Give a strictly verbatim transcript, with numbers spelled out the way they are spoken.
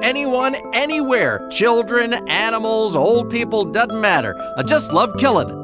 anyone, anywhere. Children, animals, old people, doesn't matter. I just love killing.